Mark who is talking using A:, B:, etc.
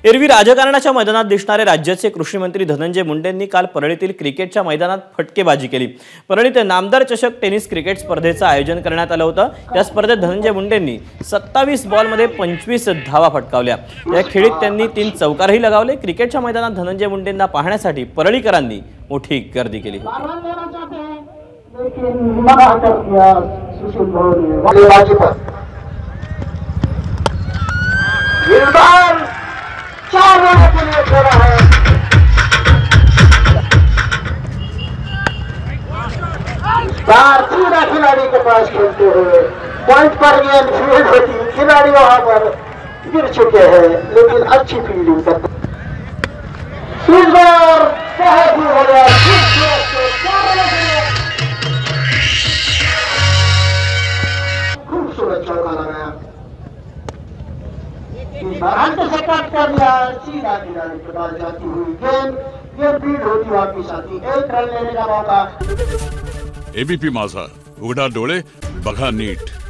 A: एरवी राजकारणाच्या मैदानात दिसणारे राज्याचे कृषी मंत्री धनंजय मुंडेंनी काल परळीतील क्रिकेटच्या मैदानात फटकेबाजी केली। परळीत नामदार चषक टेनिस क्रिकेट स्पर्धेचं आयोजन करण्यात आलं होतं। या स्पर्धेत धनंजय मुंडेंनी 27 बॉलमध्ये 25 धावा फटकावल्या। या खेळीत त्यांनी 3 चौकारही लगावले। क्रिकेटच्या मैदानात धनंजय मुंडेंना पाहण्यासाठी परळीकरांनी मोठी गर्दी केली होती।
B: खिलाड़ी के पास खेलते हुए पॉइंट पर गेंद फील्ड होती, खिलाड़ी वहां पर गिर चुके हैं, लेकिन अच्छी फील्डिंग करते। खूबसूरत चौका लगाया, से कट कर लिया, सीधा खिलाड़ी के पास जाती हुई गेंद, ये फील्ड होती वापिस आती। 1 रन लेने का मौका।
C: एबीपी माझा, उघडा डोळे बघा नीट।